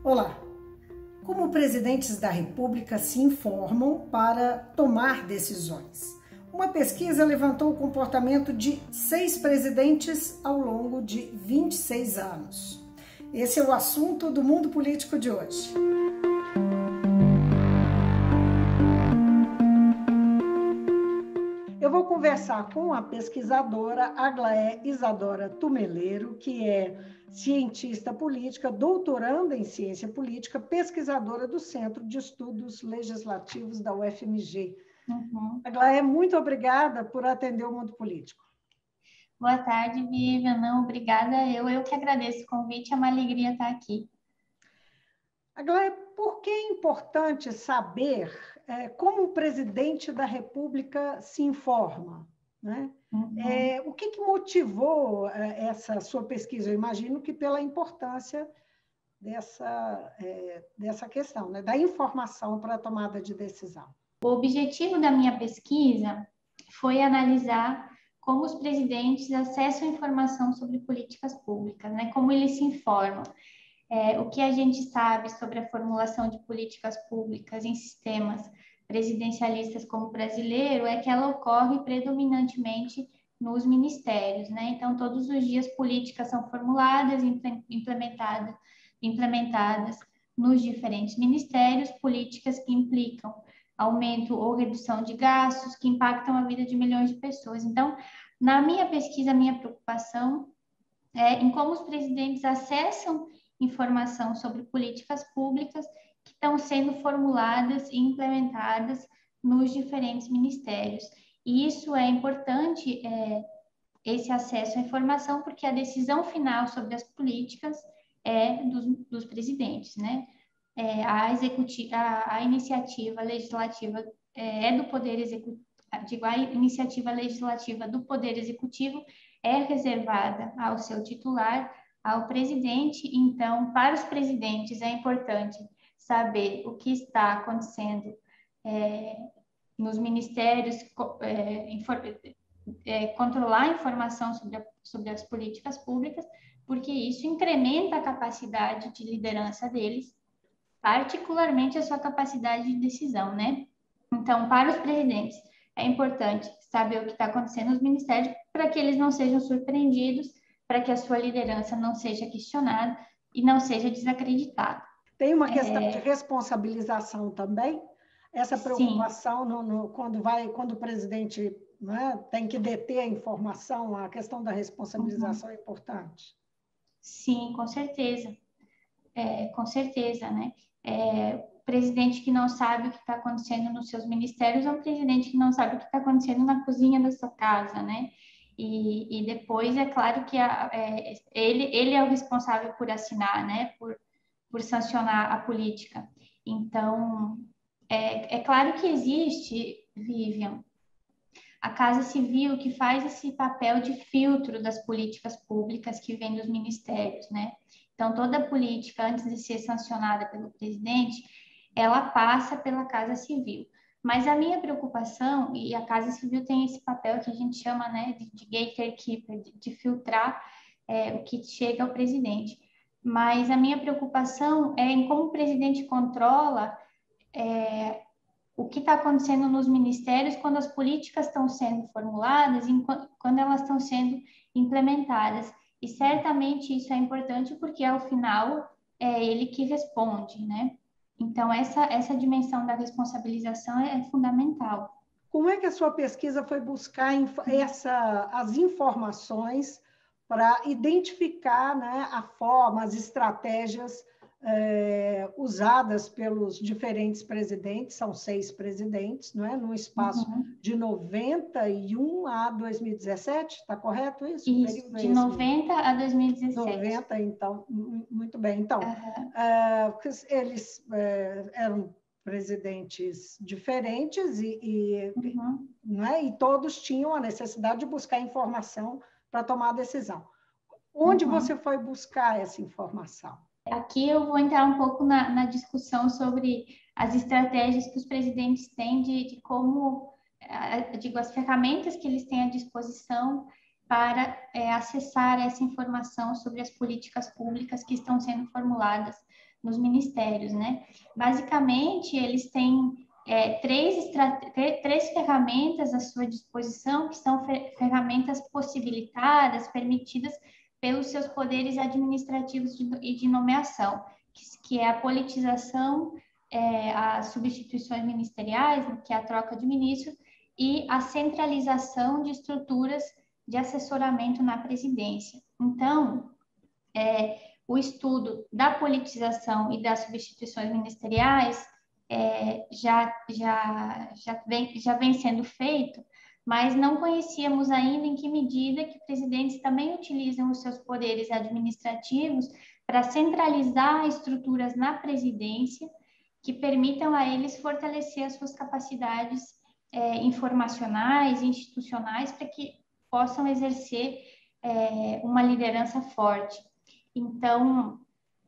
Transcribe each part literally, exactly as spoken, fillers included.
Olá! Como presidentes da República se informam para tomar decisões? Uma pesquisa levantou o comportamento de seis presidentes ao longo de vinte e seis anos. Esse é o assunto do Mundo Político de hoje. Eu vou conversar com a pesquisadora Aglaé Isadora Tumeleiro, que é cientista política, doutoranda em ciência política, pesquisadora do Centro de Estudos Legislativos da U F M G. Uhum. Aglaé, muito obrigada por atender o Mundo Político. Boa tarde, Vivian. Não, obrigada. Eu, eu que agradeço o convite, é uma alegria estar aqui. Aglaé, por que é importante saber é, como o presidente da República se informa, né? Uhum. É, o que, que motivou é, essa sua pesquisa? Eu imagino que pela importância dessa, é, dessa questão, né? Da informação para a tomada de decisão. O objetivo da minha pesquisa foi analisar como os presidentes acessam informação sobre políticas públicas, né? Como eles se informam. É, o que a gente sabe sobre a formulação de políticas públicas em sistemas presidencialistas como o brasileiro é que ela ocorre predominantemente nos ministérios, né? Então, todos os dias políticas são formuladas, implementadas, implementadas nos diferentes ministérios, políticas que implicam aumento ou redução de gastos, que impactam a vida de milhões de pessoas. Então, na minha pesquisa, a minha preocupação é em como os presidentes acessam informação sobre políticas públicas que estão sendo formuladas e implementadas nos diferentes ministérios. E isso é importante, é, esse acesso à informação, porque a decisão final sobre as políticas é dos, dos presidentes, né? É, a, executiva, a, a iniciativa legislativa é, é do Poder Executivo, digo, a iniciativa legislativa do Poder Executivo é reservada ao seu titular, ao presidente. Então, para os presidentes é importante saber o que está acontecendo é, nos ministérios, é, infor, é, controlar a informação sobre, a, sobre as políticas públicas, porque isso incrementa a capacidade de liderança deles, particularmente a sua capacidade de decisão, né? Então, para os presidentes, é importante saber o que está acontecendo nos ministérios para que eles não sejam surpreendidos, para que a sua liderança não seja questionada e não seja desacreditada. Tem uma questão é... de responsabilização também? Essa preocupação no, no, quando, vai, quando o presidente, né, tem que deter a informação, a questão da responsabilização uhum. é importante? Sim, com certeza. É, com certeza, né? É, o presidente que não sabe o que está acontecendo nos seus ministérios é um presidente que não sabe o que está acontecendo na cozinha da sua casa, né? E, e depois, é claro que a, é, ele, ele é o responsável por assinar, né? Por, por sancionar a política. Então, é, é claro que existe, Vivian, a Casa Civil que faz esse papel de filtro das políticas públicas que vem dos ministérios, né? Então, toda política, antes de ser sancionada pelo presidente, ela passa pela Casa Civil. Mas a minha preocupação, e a Casa Civil tem esse papel que a gente chama, né, de, de gatekeeper, de, de filtrar é, o que chega ao presidente. Mas a minha preocupação é em como o presidente controla é, o que está acontecendo nos ministérios quando as políticas estão sendo formuladas e quando elas estão sendo implementadas. E certamente isso é importante porque, ao final, é ele que responde, né? Então, essa, essa dimensão da responsabilização é, é fundamental. Como é que a sua pesquisa foi buscar essa, as informações para identificar, né, a forma, as estratégias é, usadas pelos diferentes presidentes, são seis presidentes, não é? Num espaço uhum. de noventa e um a dois mil e dezessete, está correto isso? Isso, de noventa a dois mil e dezessete. noventa, então, muito bem. Então, uhum. uh, eles uh, eram presidentes diferentes e, e, uhum. não é? E todos tinham a necessidade de buscar informação para tomar a decisão. Onde uhum. você foi buscar essa informação? Aqui eu vou entrar um pouco na, na discussão sobre as estratégias que os presidentes têm de, de como, digo, as ferramentas que eles têm à disposição para é, acessar essa informação sobre as políticas públicas que estão sendo formuladas nos ministérios, né? Basicamente, eles têm é, três, três ferramentas à sua disposição, que são ferramentas possibilitadas, permitidas pelos seus poderes administrativos de, e de nomeação, que, que é a politização, é, as substituições ministeriais, que é a troca de ministros, e a centralização de estruturas de assessoramento na presidência. Então, é, o estudo da politização e das substituições ministeriais é, já, já, já, vem, já vem sendo feito, mas não conhecíamos ainda em que medida que presidentes também utilizam os seus poderes administrativos para centralizar estruturas na presidência que permitam a eles fortalecer as suas capacidades é, informacionais e institucionais para que possam exercer é, uma liderança forte. Então,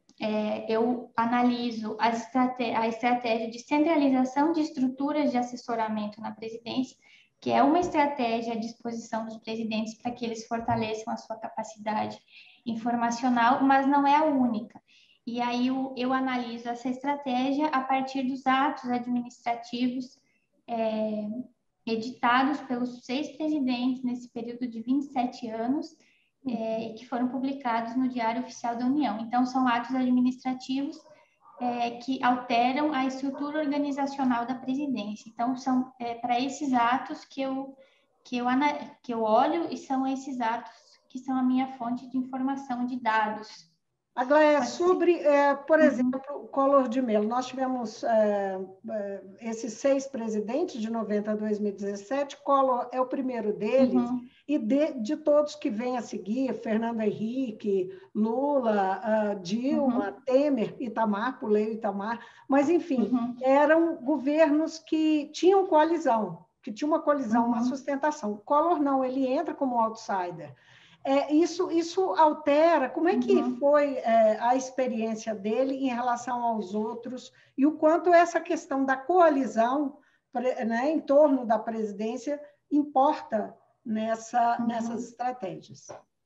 é, eu analiso a estratégia, a estratégia de centralização de estruturas de assessoramento na presidência, que é uma estratégia à disposição dos presidentes para que eles fortaleçam a sua capacidade informacional, mas não é a única. E aí eu, eu analiso essa estratégia a partir dos atos administrativos é, editados pelos seis presidentes nesse período de vinte e sete anos, é, que foram publicados no Diário Oficial da União. Então, são atos administrativos é, que alteram a estrutura organizacional da presidência. Então, são é, para esses atos que eu, que, eu, que eu olho, e são esses atos que são a minha fonte de informação de dados. Aglaé, sobre, é, por exemplo, o Collor de Mello, nós tivemos é, é, esses seis presidentes de noventa a dois mil e dezessete, Collor é o primeiro deles, uhum. e de, de todos que vêm a seguir, Fernando Henrique, Lula, uh, Dilma, uhum. Temer, Itamar, pulei Itamar, mas, enfim, uhum. eram governos que tinham coalizão, que tinham uma coalizão, uhum. uma sustentação. Collor não, ele entra como outsider. É, isso, isso altera, como é que uhum. foi é, a experiência dele em relação aos outros e o quanto essa questão da coalizão, né, em torno da presidência importa nessa, uhum. nessas estratégias?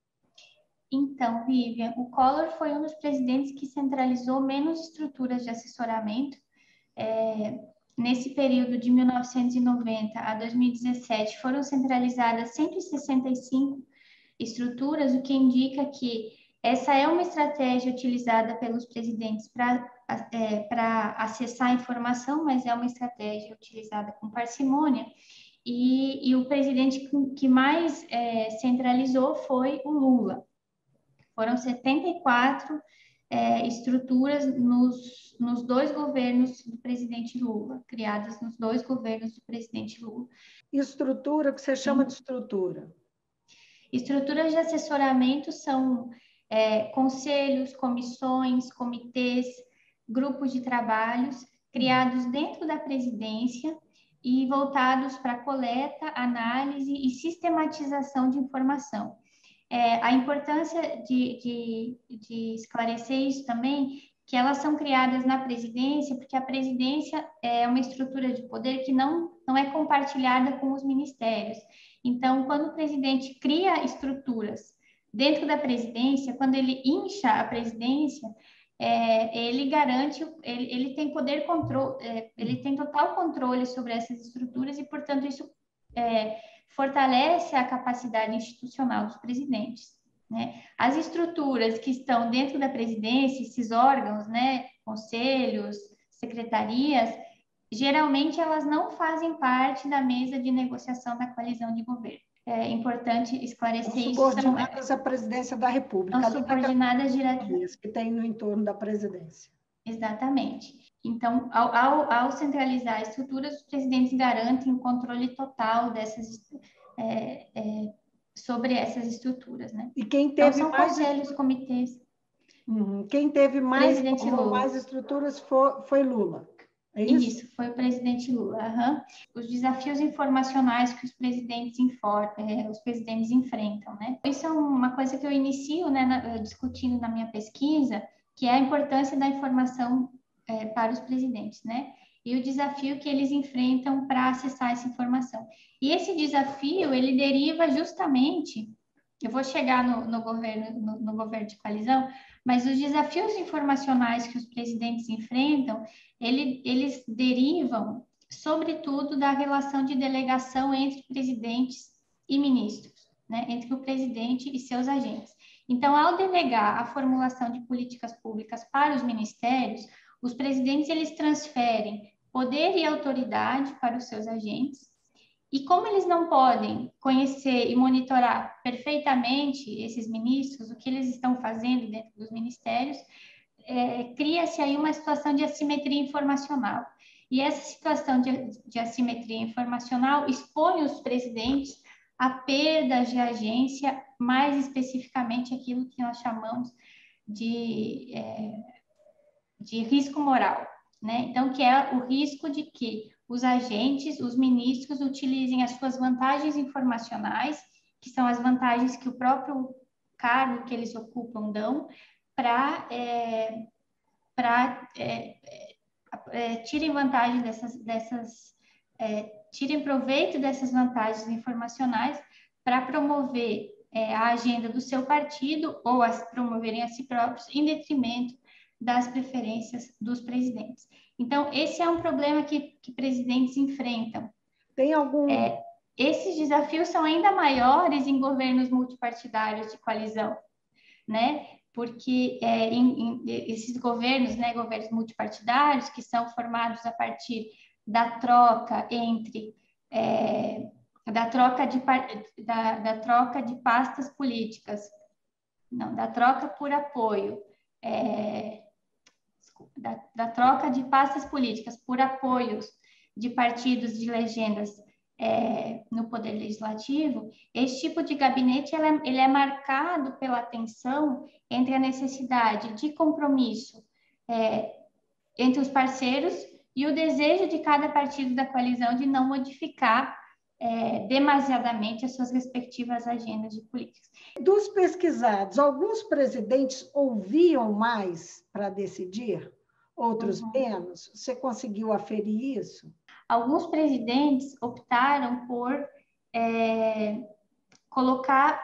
Então, Vivian, o Collor foi um dos presidentes que centralizou menos estruturas de assessoramento. É, nesse período de mil novecentos e noventa a dois mil e dezessete, foram centralizadas cento e sessenta e cinco estruturas, o que indica que essa é uma estratégia utilizada pelos presidentes para é, para acessar a informação, mas é uma estratégia utilizada com parcimônia, e, e o presidente que mais é, centralizou foi o Lula. Foram setenta e quatro é, estruturas nos, nos dois governos do presidente Lula, criadas nos dois governos do presidente Lula. Estrutura, o que você chama de estrutura? Estruturas de assessoramento são é, conselhos, comissões, comitês, grupos de trabalhos criados dentro da presidência e voltados para coleta, análise e sistematização de informação. É, a importância de, de, de esclarecer isso também, que elas são criadas na presidência, porque a presidência é uma estrutura de poder que não, não é compartilhada com os ministérios. Então, quando o presidente cria estruturas dentro da presidência, quando ele incha a presidência, é, ele garante, ele, ele tem poder controle, é, ele tem total controle sobre essas estruturas e, portanto, isso é, fortalece a capacidade institucional dos presidentes, né? As estruturas que estão dentro da presidência, esses órgãos, né, conselhos, secretarias, geralmente elas não fazem parte da mesa de negociação da coalizão de governo. É importante esclarecer são isso. Subordinadas à presidência da República. São subordinadas diretamente. Que tem no entorno da presidência. Exatamente. Então, ao, ao, ao centralizar estruturas, os presidentes garantem o controle total dessas, é, é, sobre essas estruturas, né? E quem teve então, são mais conselhos, comitês. Uhum. Quem teve mais, Presidente Lula. mais estruturas foi, foi Lula. É isso? Isso, foi o presidente Lula. Uhum. Os desafios informacionais que os presidentes, infor, é, os presidentes enfrentam, né? Isso é uma coisa que eu inicio, né, na, discutindo na minha pesquisa, que é a importância da informação é, para os presidentes, né? E o desafio que eles enfrentam para acessar essa informação. E esse desafio, ele deriva justamente eu vou chegar no, no governo, no, no governo de coalizão, mas os desafios informacionais que os presidentes enfrentam, ele, eles derivam, sobretudo, da relação de delegação entre presidentes e ministros, né? Entre o presidente e seus agentes. Então, ao delegar a formulação de políticas públicas para os ministérios, os presidentes eles transferem poder e autoridade para os seus agentes. E como eles não podem conhecer e monitorar perfeitamente esses ministros, o que eles estão fazendo dentro dos ministérios, é, cria-se aí uma situação de assimetria informacional. E essa situação de, de assimetria informacional expõe os presidentes a perdas de agência, mais especificamente aquilo que nós chamamos de, é, de risco moral, né? Então, que é o risco de que os agentes, os ministros, utilizem as suas vantagens informacionais, que são as vantagens que o próprio cargo que eles ocupam dão, para é, para é, é, tirem vantagem dessas, dessas é, tirem proveito dessas vantagens informacionais para promover é, a agenda do seu partido ou as promoverem a si próprios em detrimento das preferências dos presidentes. Então, esse é um problema que, que presidentes enfrentam. Tem algum... É, esses desafios são ainda maiores em governos multipartidários de coalizão, né? Porque é, em, em, esses governos, né, governos multipartidários, que são formados a partir da troca entre... É, da troca de, da, da troca de pastas políticas, não, da troca por apoio, é, Da, da troca de pastas políticas por apoios de partidos de legendas é, no Poder Legislativo, esse tipo de gabinete ele é, ele é marcado pela tensão entre a necessidade de compromisso é, entre os parceiros e o desejo de cada partido da coalizão de não modificar é, demasiadamente as suas respectivas agendas de políticas. Dos pesquisados, alguns presidentes ouviam mais para decidir, outros uhum. menos? Você conseguiu aferir isso? Alguns presidentes optaram por é, colocar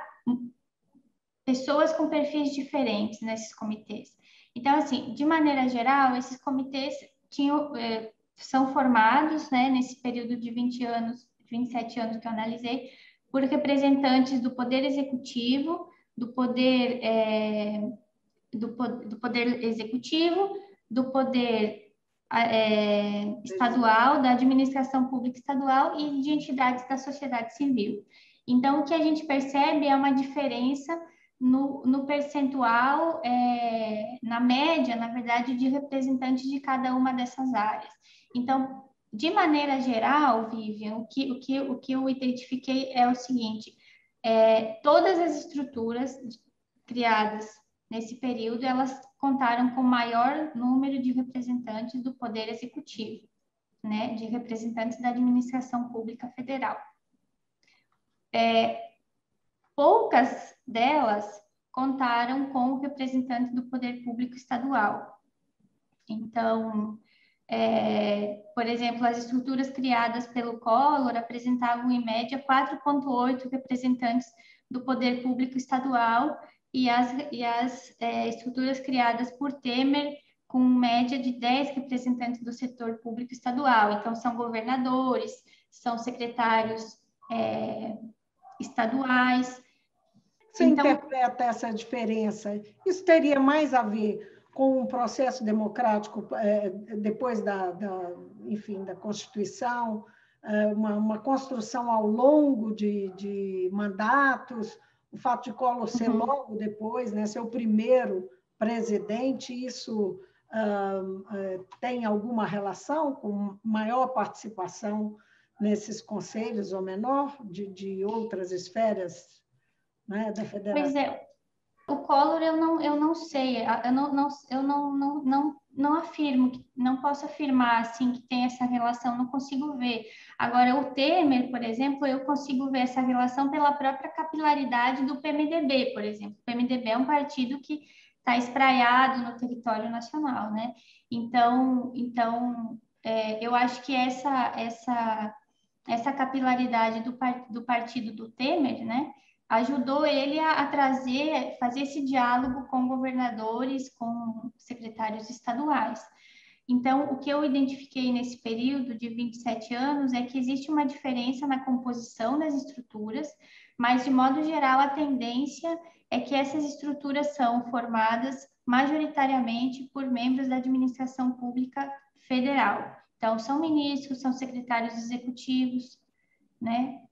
pessoas com perfis diferentes nesses comitês. Então, assim, de maneira geral, esses comitês tinham, é, são formados, né, nesse período de vinte anos, vinte e sete anos que eu analisei, por representantes do Poder Executivo, do Poder, é, do, do poder Executivo, do Poder é, Estadual, da Administração Pública Estadual e de entidades da sociedade civil. Então, o que a gente percebe é uma diferença no, no percentual, é, na média, na verdade, de representantes de cada uma dessas áreas. Então, de maneira geral, Vivian, o que, o que, o que eu identifiquei é o seguinte, é, todas as estruturas criadas nesse período, elas contaram com maior número de representantes do Poder Executivo, né, de representantes da Administração Pública Federal. É, poucas delas contaram com o representante do Poder Público Estadual. Então, é, por exemplo, as estruturas criadas pelo Collor apresentavam, em média, quatro vírgula oito representantes do Poder Público Estadual e as, e as é, estruturas criadas por Temer, com média de dez representantes do setor público estadual. Então, são governadores, são secretários é, estaduais. Você então, interpreta essa diferença? Isso teria mais a ver com um processo democrático é, depois da, da, enfim, da Constituição, é, uma, uma construção ao longo de, de mandatos, o fato de Collor ser uhum. logo depois, né, ser o primeiro presidente, isso uh, uh, tem alguma relação com maior participação nesses conselhos ou menor de, de outras esferas, né, da federação? Pois é. O Collor, eu não, eu não sei, eu não, não, eu não, não, não, não afirmo, não posso afirmar assim, que tem essa relação, não consigo ver. Agora, o Temer, por exemplo, eu consigo ver essa relação pela própria capilaridade do P M D B, por exemplo. O P M D B é um partido que está espraiado no território nacional, né? Então, então é, eu acho que essa, essa, essa capilaridade do, do partido do Temer, né? ajudou ele a, a trazer, fazer esse diálogo com governadores, com secretários estaduais. Então, o que eu identifiquei nesse período de vinte e sete anos é que existe uma diferença na composição das estruturas, mas, de modo geral, a tendência é que essas estruturas são formadas majoritariamente por membros da administração pública federal. Então, são ministros, são secretários executivos, né?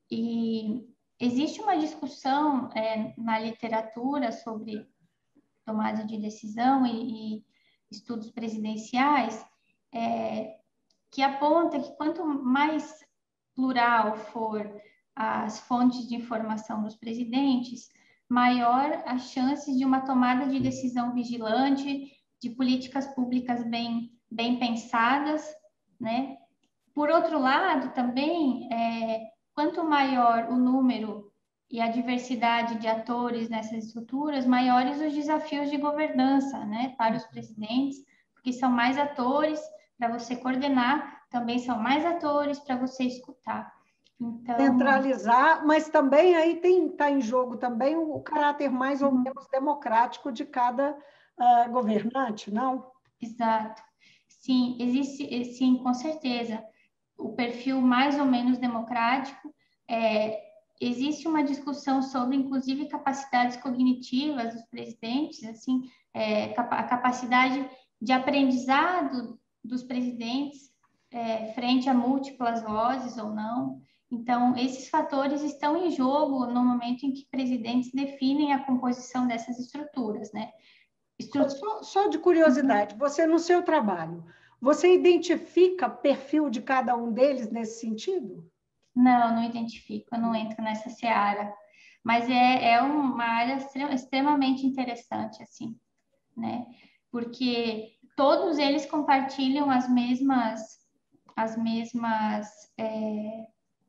E existe uma discussão é, na literatura sobre tomada de decisão e, e estudos presidenciais é, que aponta que quanto mais plural for as fontes de informação dos presidentes, maior as chances de uma tomada de decisão vigilante, de políticas públicas bem, bem pensadas, né? Por outro lado, também, é, quanto maior o número e a diversidade de atores nessas estruturas, maiores os desafios de governança, né, para os presidentes, porque são mais atores para você coordenar, também são mais atores para você escutar. Então, centralizar, mas também aí tem está em jogo também o caráter mais ou menos democrático de cada uh, governante, não? Exato. Sim, existe, sim, com certeza. O perfil mais ou menos democrático, é, existe uma discussão sobre, inclusive, capacidades cognitivas dos presidentes, assim, é, a capacidade de aprendizado dos presidentes é, frente a múltiplas vozes ou não. Então, esses fatores estão em jogo no momento em que presidentes definem a composição dessas estruturas, né? Estru... Só, só de curiosidade, você no seu trabalho, você identifica perfil de cada um deles nesse sentido? Não, não identifico, eu não entro nessa seara. Mas é, é uma área extremamente interessante, assim, né? Porque todos eles compartilham as mesmas, as mesmas, é,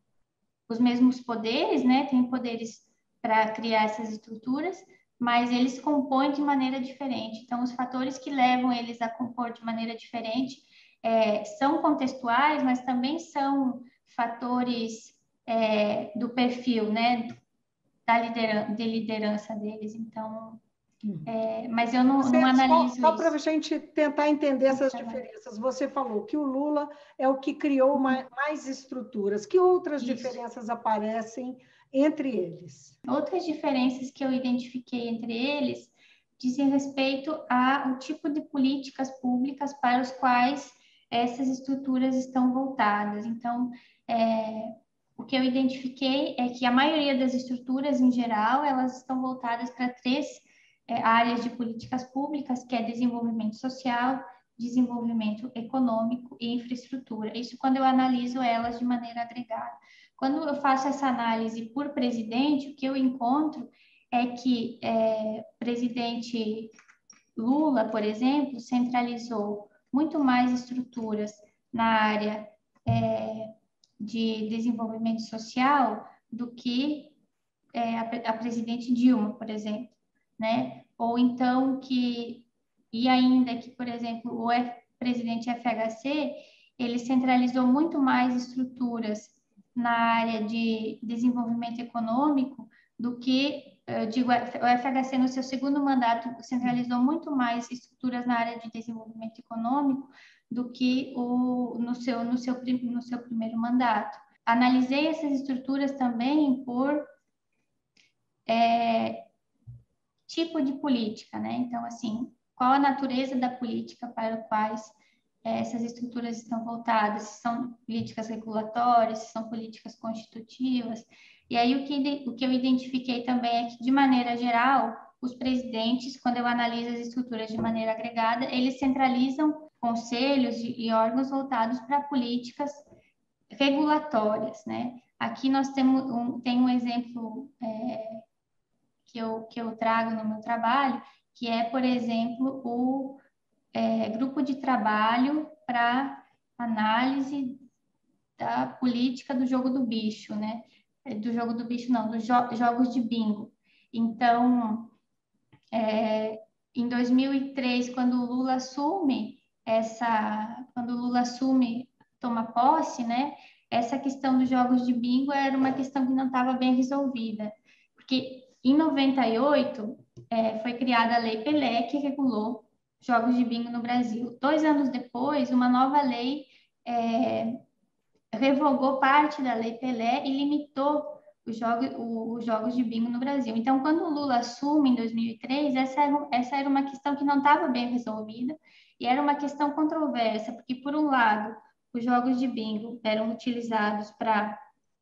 os mesmos poderes, né? Tem poderes para criar essas estruturas, mas eles compõem de maneira diferente. Então, os fatores que levam eles a compor de maneira diferente é, são contextuais, mas também são fatores é, do perfil, né? Da liderança, de liderança deles. Então, é, mas eu não, Você, não só analiso só para a isso. gente tentar entender essas diferenças, você falou que o Lula é o que criou mais, mais estruturas. Que outras Isso. diferenças aparecem entre eles? Outras diferenças que eu identifiquei entre eles dizem respeito ao tipo de políticas públicas para os quais essas estruturas estão voltadas. Então, é, o que eu identifiquei é que a maioria das estruturas, em geral, elas estão voltadas para três é, áreas de políticas públicas, que é desenvolvimento social, desenvolvimento econômico e infraestrutura. Isso quando eu analiso elas de maneira agregada. Quando eu faço essa análise por presidente, o que eu encontro é que é, o presidente Lula, por exemplo, centralizou muito mais estruturas na área é, de desenvolvimento social do que é, a, a presidente Dilma, por exemplo, né? Ou então que, e ainda que, por exemplo, o F, presidente F H C, ele centralizou muito mais estruturas na área de desenvolvimento econômico do que, eu digo, o F H C no seu segundo mandato centralizou muito mais estruturas na área de desenvolvimento econômico do que o, no, seu, no, seu, no seu primeiro mandato. Analisei essas estruturas também por é, tipo de política, né? Então, assim, qual a natureza da política para quais é, essas estruturas estão voltadas, se são políticas regulatórias, se são políticas constitutivas. E aí o que, o que eu identifiquei também é que, de maneira geral, os presidentes, quando eu analiso as estruturas de maneira agregada, eles centralizam conselhos e órgãos voltados para políticas regulatórias, né? Aqui nós temos um, tem um exemplo é, que, eu, que eu trago no meu trabalho, que é, por exemplo, o é, grupo de trabalho para análise da política do jogo do bicho, né? Do jogo do bicho, não, dos jo jogos de bingo. Então, é, em dois mil e três, quando o Lula assume essa, quando o Lula assume, toma posse, né? Essa questão dos jogos de bingo era uma questão que não estava bem resolvida, Porque em noventa e oito é, foi criada a Lei Pelé, que regulou jogos de bingo no Brasil. Dois anos depois, uma nova lei é, revogou parte da Lei Pelé e limitou os jogos, os jogos de bingo no Brasil. Então, quando o Lula assume em dois mil e três, essa era, essa era uma questão que não estava bem resolvida e era uma questão controversa, porque, por um lado, os jogos de bingo eram utilizados para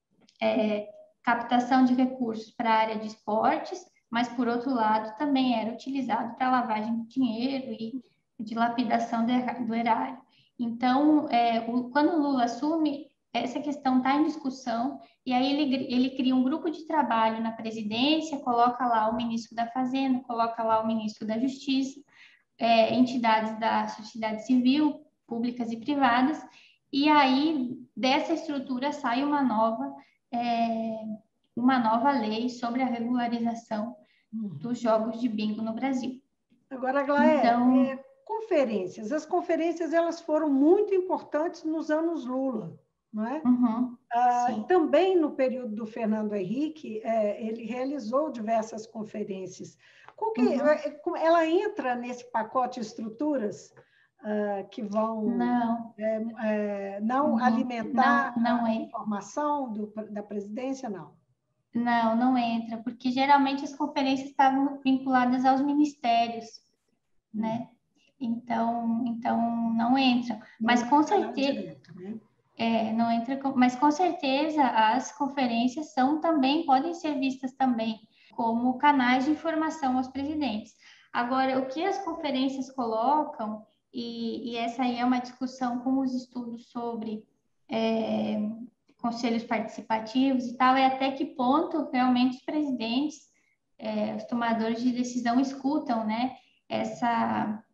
é, captação de recursos para a área de esportes, mas, por outro lado, também era utilizado para lavagem de dinheiro e dilapidação do erário. Então, é, o, quando o Lula assume, essa questão está em discussão, e aí ele, ele cria um grupo de trabalho na presidência, coloca lá o ministro da Fazenda, coloca lá o ministro da Justiça, é, entidades da sociedade civil, públicas e privadas, e aí dessa estrutura sai uma nova, é, uma nova lei sobre a regularização dos jogos de bingo no Brasil. Agora, Glaé, então, é, conferências. As conferências elas foram muito importantes nos anos Lula, não é? Uhum, ah, também no período do Fernando Henrique, é, ele realizou diversas conferências. Que, uhum. Ela entra nesse pacote de estruturas uh, que vão não, é, é, não uhum. alimentar não, não a é. informação do, da presidência, não? Não, não entra, porque geralmente as conferências estavam vinculadas aos ministérios, hum. né? Então, então não entra. Não mas com certeza, direito, né? é, não entra. Mas com certeza as conferências são também podem ser vistas também como canais de informação aos presidentes. Agora, o que as conferências colocam e, e essa aí é uma discussão com os estudos sobre é, conselhos participativos e tal, é até que ponto realmente os presidentes, é, os tomadores de decisão escutam, né, essa,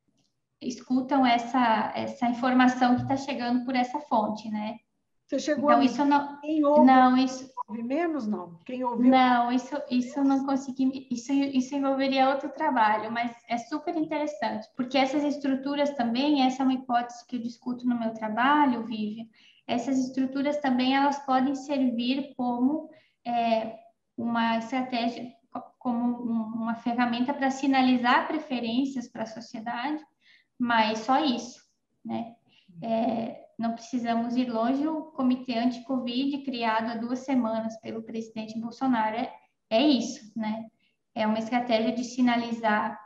escutam essa, essa informação que está chegando por essa fonte, né? Você chegou então, a isso não, quem ouve, não, isso, ouve menos, não? Quem ouviu não, isso, isso não consegui, isso, isso envolveria outro trabalho, mas é super interessante, porque essas estruturas também, essa é uma hipótese que eu discuto no meu trabalho, Vivian, essas estruturas também, elas podem servir como é, uma estratégia, como uma ferramenta para sinalizar preferências para a sociedade, mas só isso, né? É, não precisamos ir longe, o Comitê Anti-Covid, criado há duas semanas pelo presidente Bolsonaro, é, é isso, né? É uma estratégia de sinalizar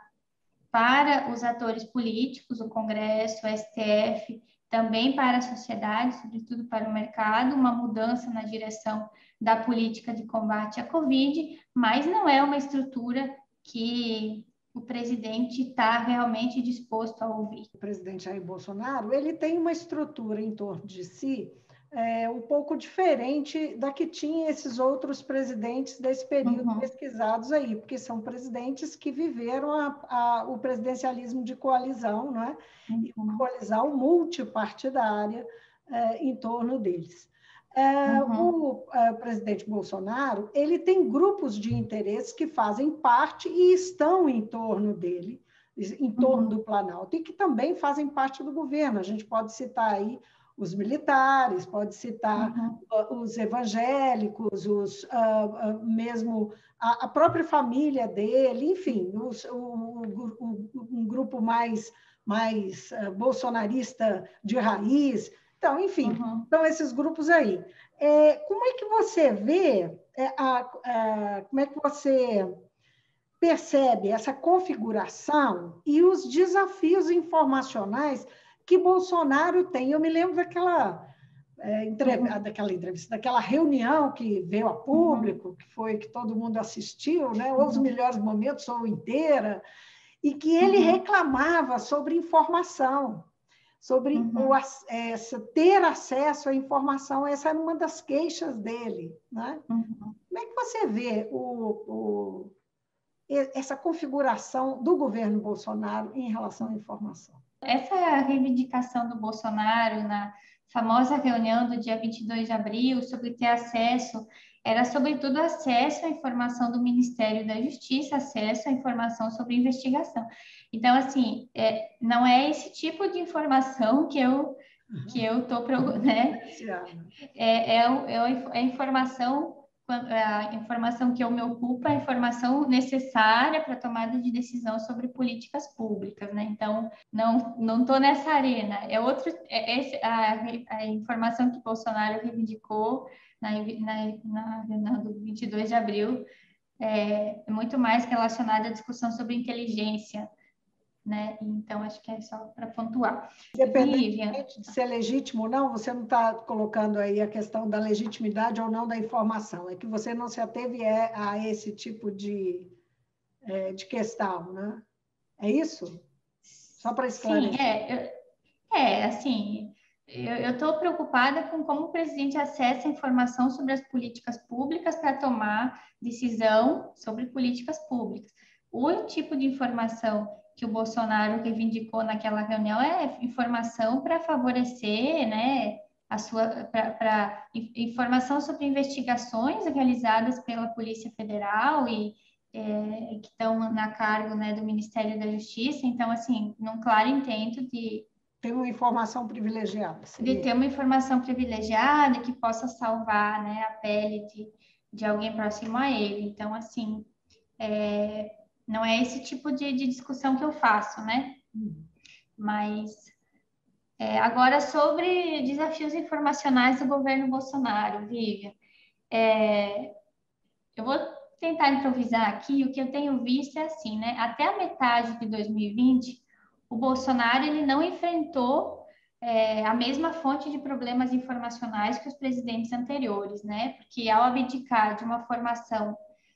para os atores políticos, o Congresso, o S T F, também para a sociedade, sobretudo para o mercado, uma mudança na direção da política de combate à Covid, mas não é uma estrutura que o presidente está realmente disposto a ouvir. O presidente Jair Bolsonaro, ele tem uma estrutura em torno de si é, um pouco diferente da que tinha esses outros presidentes desse período uhum. pesquisados aí, porque são presidentes que viveram a, a, o presidencialismo de coalizão, né? Uhum. E uma coalizão multipartidária é, em torno deles. É, uhum. O é, presidente Bolsonaro, ele tem grupos de interesses que fazem parte e estão em torno dele, em torno uhum. do Planalto, e que também fazem parte do governo. A gente pode citar aí os militares, pode citar uhum. os evangélicos, os, uh, uh, mesmo a, a própria família dele, enfim, os, o, o, o, um grupo mais, mais uh, bolsonarista de raiz. Então, enfim, uhum. são esses grupos aí. É, como é que você vê, é, a, a, como é que você percebe essa configuração e os desafios informacionais que Bolsonaro tem? Eu me lembro daquela, é, entrev- uhum. daquela entrevista, daquela reunião que veio a público, uhum. que foi que todo mundo assistiu, né? Ou os uhum. melhores momentos, ou inteira, e que ele uhum. reclamava sobre informação, sobre uhum. o, essa, ter acesso à informação. Essa era uma das queixas dele, né? Uhum. Como é que você vê o, o, essa configuração do governo Bolsonaro em relação à informação? Essa reivindicação do Bolsonaro na famosa reunião do dia vinte e dois de abril sobre ter acesso, era sobretudo acesso à informação do Ministério da Justiça, acesso à informação sobre investigação. Então, assim, é, não é esse tipo de informação que eu que eu estou, né? É, é, é a informação a informação que eu me ocupo é a informação necessária para a tomada de decisão sobre políticas públicas, né? Então, não não estou nessa arena. É outro, é esse, a, a informação que Bolsonaro reivindicou na, na, na reunião do vinte e dois de abril é, é muito mais relacionada à discussão sobre inteligência, né? Então, acho que é só para pontuar. Independentemente de ser legítimo ou não, você não está colocando aí a questão da legitimidade ou não da informação, é que você não se ateve a esse tipo de, de questão, né? É isso? Só para esclarecer. Sim, é, eu, é assim, eu estou preocupada com como o presidente acessa a informação sobre as políticas públicas para tomar decisão sobre políticas públicas. O tipo de informação que o Bolsonaro reivindicou naquela reunião é informação para favorecer, né, a sua, para informação sobre investigações realizadas pela Polícia Federal e é, que estão na cargo, né, do Ministério da Justiça. Então, assim, num claro intento de tem uma informação privilegiada. De ter uma informação privilegiada que possa salvar, né, a pele de, de alguém próximo a ele. Então, assim, é, não é esse tipo de, de discussão que eu faço, né? Mas, é, agora, sobre desafios informacionais do governo Bolsonaro, Vivian, é, eu vou tentar improvisar aqui. O que eu tenho visto é assim, né? Até a metade de dois mil e vinte, o Bolsonaro ele não enfrentou é, a mesma fonte de problemas informacionais que os presidentes anteriores, né? Porque ao abdicar de uma formação,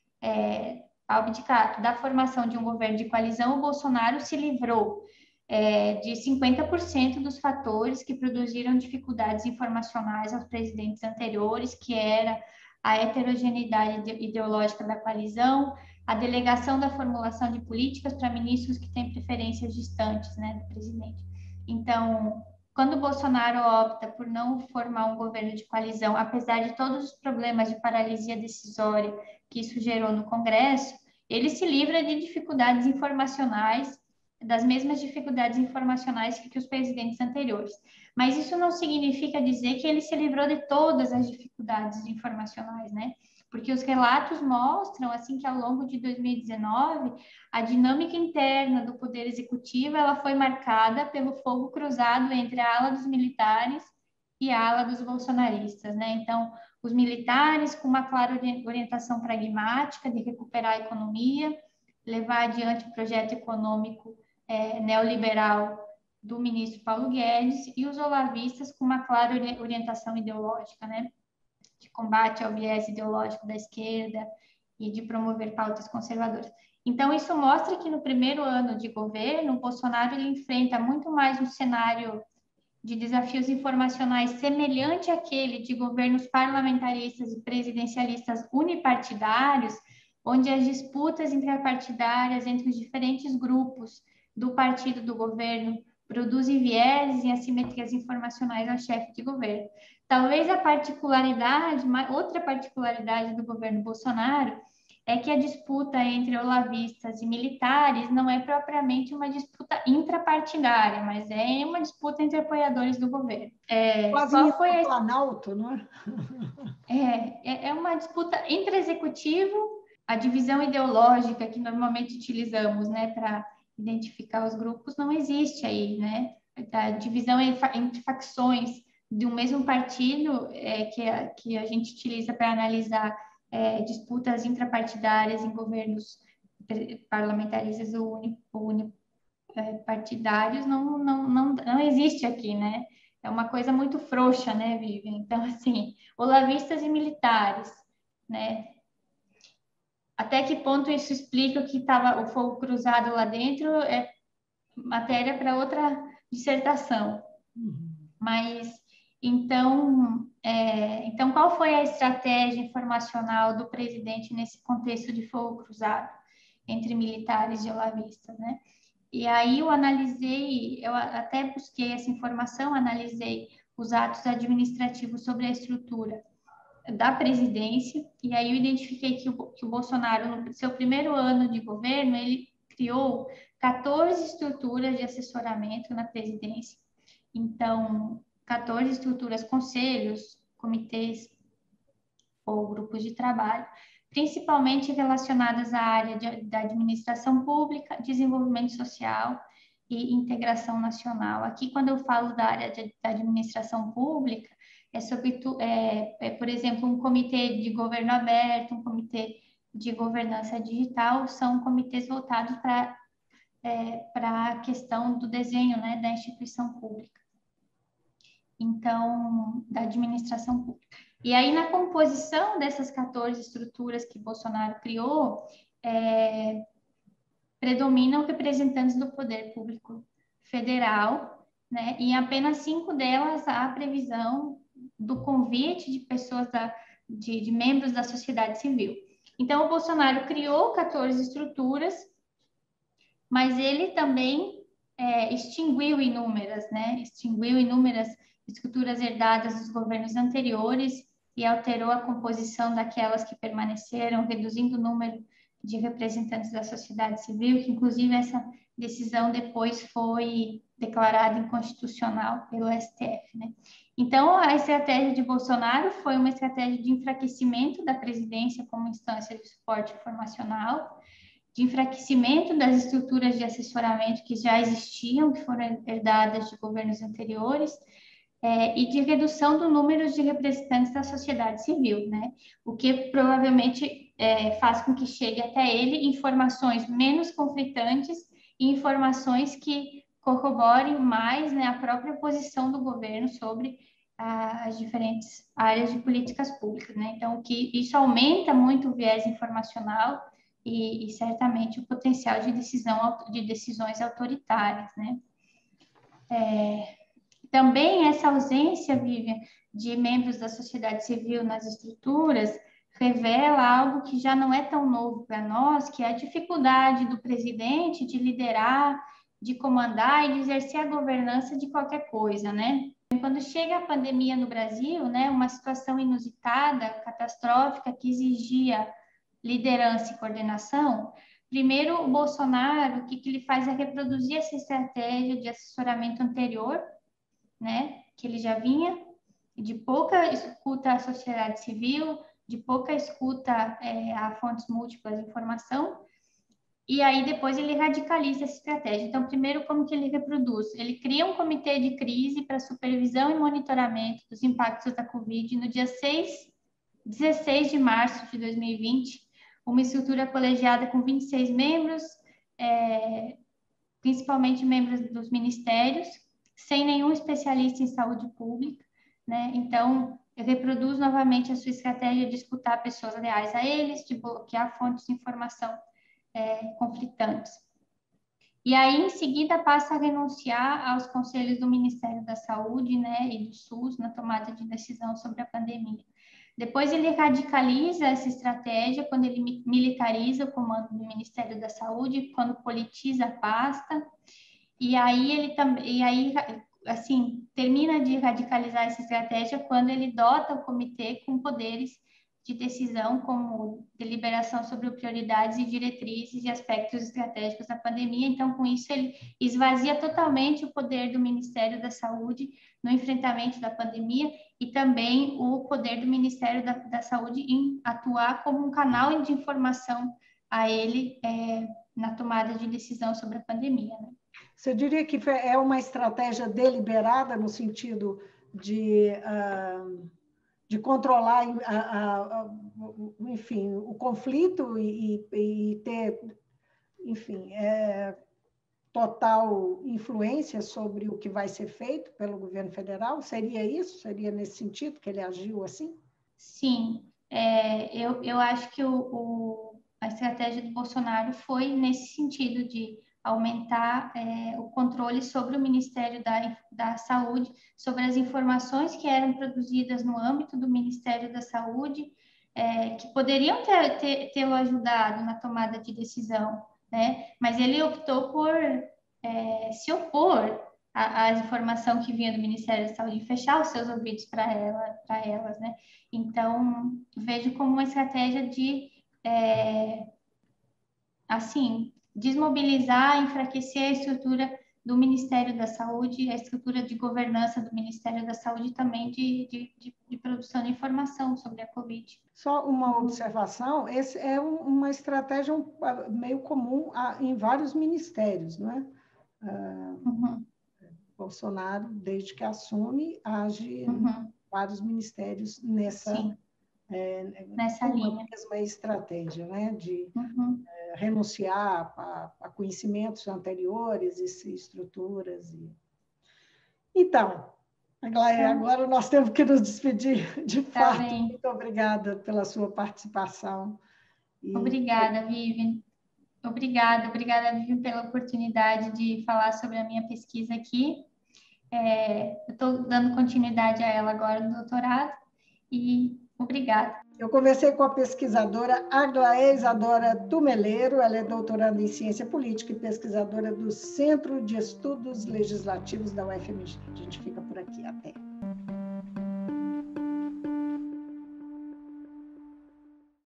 é, ao abdicar da formação de um governo de coalizão, o Bolsonaro se livrou é, de cinquenta por cento dos fatores que produziram dificuldades informacionais aos presidentes anteriores, que era a heterogeneidade ideológica da coalizão, a delegação da formulação de políticas para ministros que têm preferências distantes, né, do presidente. Então, quando o Bolsonaro opta por não formar um governo de coalizão, apesar de todos os problemas de paralisia decisória que isso gerou no Congresso, ele se livra de dificuldades informacionais, das mesmas dificuldades informacionais que, que os presidentes anteriores. Mas isso não significa dizer que ele se livrou de todas as dificuldades informacionais, né? Porque os relatos mostram, assim, que ao longo de dois mil e dezenove, a dinâmica interna do Poder Executivo ela foi marcada pelo fogo cruzado entre a ala dos militares e a ala dos bolsonaristas, né? Então, os militares com uma clara orientação pragmática de recuperar a economia, levar adiante o projeto econômico é, neoliberal do ministro Paulo Guedes, e os olavistas com uma clara orientação ideológica, né? De combate ao viés ideológico da esquerda e de promover pautas conservadoras. Então, isso mostra que no primeiro ano de governo, o Bolsonaro ele enfrenta muito mais um cenário de desafios informacionais semelhante àquele de governos parlamentaristas e presidencialistas unipartidários, onde as disputas interpartidárias entre os diferentes grupos do partido do governo produzem vieses e assimetrias informacionais ao chefe de governo. Talvez a particularidade, outra particularidade do governo Bolsonaro é que a disputa entre olavistas e militares não é propriamente uma disputa intrapartidária, mas é uma disputa entre apoiadores do governo. É, Quase qual foi a... Planalto, não é? É, é uma disputa entre executivo, a divisão ideológica que normalmente utilizamos, né, para identificar os grupos não existe aí, né? A divisão entre facções de um mesmo partido é, que, a, que a gente utiliza para analisar é, disputas intrapartidárias em governos parlamentaristas ou unipartidários não, não, não, não existe aqui, né? É uma coisa muito frouxa, né, Vivian? Então, assim, olavistas e militares, né? Até que ponto isso explica o que estava o fogo cruzado lá dentro é matéria para outra dissertação. Uhum. Mas, então, é, então, qual foi a estratégia informacional do presidente nesse contexto de fogo cruzado entre militares e olavistas, né? E aí eu analisei, eu até busquei essa informação, analisei os atos administrativos sobre a estrutura da presidência, e aí eu identifiquei que o, que o Bolsonaro, no seu primeiro ano de governo, ele criou quatorze estruturas de assessoramento na presidência. Então, quatorze estruturas, conselhos, comitês ou grupos de trabalho, principalmente relacionadas à área de, da administração pública, desenvolvimento social e integração nacional. Aqui, quando eu falo da área de, da administração pública, é, sobre, é, é, por exemplo, um comitê de governo aberto, um comitê de governança digital, são comitês voltados para é, para a questão do desenho, né, da instituição pública. Então, da administração pública. E aí, na composição dessas quatorze estruturas que Bolsonaro criou, é, predominam representantes do poder público federal, né, e em apenas cinco delas há previsão do convite de pessoas, da, de, de membros da sociedade civil. Então, o Bolsonaro criou quatorze estruturas, mas ele também é, extinguiu inúmeras, né? Extinguiu inúmeras estruturas herdadas dos governos anteriores e alterou a composição daquelas que permaneceram, reduzindo o número de representantes da sociedade civil, que inclusive essa decisão depois foi declarada inconstitucional pelo S T F, né? Então, a estratégia de Bolsonaro foi uma estratégia de enfraquecimento da presidência como instância de suporte informacional, de enfraquecimento das estruturas de assessoramento que já existiam, que foram herdadas de governos anteriores, é, e de redução do número de representantes da sociedade civil, né? O que provavelmente é, faz com que chegue até ele informações menos conflitantes e informações que corroborem mais, né, a própria posição do governo sobre a, as diferentes áreas de políticas públicas, né? Então, que isso aumenta muito o viés informacional e, e certamente o potencial de decisão de decisões autoritárias, né? É, também essa ausência, Vivian, de membros da sociedade civil nas estruturas revela algo que já não é tão novo para nós, que é a dificuldade do presidente de liderar, de comandar e de exercer a governança de qualquer coisa, né? Quando chega a pandemia no Brasil, né, uma situação inusitada, catastrófica, que exigia liderança e coordenação, primeiro o Bolsonaro, o que, que ele faz é reproduzir essa estratégia de assessoramento anterior, né, que ele já vinha, de pouca escuta à sociedade civil, de pouca escuta é, a fontes múltiplas de informação, e aí depois ele radicaliza essa estratégia. Então, primeiro, como que ele reproduz? Ele cria um comitê de crise para supervisão e monitoramento dos impactos da Covid no dia seis, dezesseis de março de dois mil e vinte, uma estrutura colegiada com vinte e seis membros, é, principalmente membros dos ministérios, sem nenhum especialista em saúde pública, né? Então, reproduz novamente a sua estratégia de escutar pessoas leais a eles, de bloquear fontes de informação é, conflitantes. E aí, em seguida, passa a renunciar aos conselhos do Ministério da Saúde, né, e do SUS na tomada de decisão sobre a pandemia. Depois ele radicaliza essa estratégia quando ele militariza o comando do Ministério da Saúde, quando politiza a pasta, e aí ele também, e aí assim, termina de radicalizar essa estratégia quando ele dota o comitê com poderes de decisão como deliberação sobre prioridades e diretrizes e aspectos estratégicos da pandemia. Então, com isso, ele esvazia totalmente o poder do Ministério da Saúde no enfrentamento da pandemia e também o poder do Ministério da, da Saúde em atuar como um canal de informação a ele é, na tomada de decisão sobre a pandemia, né? Você diria que é uma estratégia deliberada no sentido de... Uh... de controlar, a, a, a, enfim, o conflito e, e ter, enfim, é, total influência sobre o que vai ser feito pelo governo federal? Seria isso? Seria nesse sentido que ele agiu assim? Sim, é, eu, eu acho que o, o, a estratégia do Bolsonaro foi nesse sentido de aumentar é, o controle sobre o Ministério da, da Saúde, sobre as informações que eram produzidas no âmbito do Ministério da Saúde, é, que poderiam ter, ter, tê-lo ajudado na tomada de decisão, né? Mas ele optou por é, se opor à, à informação que vinha do Ministério da Saúde, fechar os seus ouvidos para ela, para elas, né? Então, vejo como uma estratégia de, é, assim, desmobilizar, enfraquecer a estrutura do Ministério da Saúde, a estrutura de governança do Ministério da Saúde também de, de, de, de produção de informação sobre a Covid. Só uma observação, esse é um, uma estratégia um, meio comum a, em vários ministérios, não é? Uh, uhum. Bolsonaro, desde que assume, age uhum. em vários ministérios nessa, é, nessa linha. mesma estratégia, né? De uhum. é, renunciar a, a conhecimentos anteriores e estruturas. E... Então, Aglaé, agora nós temos que nos despedir, de tá fato. Bem. Muito obrigada pela sua participação. E... Obrigada, Vivian. Obrigada, obrigada, Vivian, pela oportunidade de falar sobre a minha pesquisa aqui. É, eu estou dando continuidade a ela agora no doutorado e obrigada. Eu conversei com a pesquisadora Aglaé Isadora Tumeleiro, ela é doutoranda em Ciência Política e pesquisadora do Centro de Estudos Legislativos da U F M G. A gente fica por aqui, até.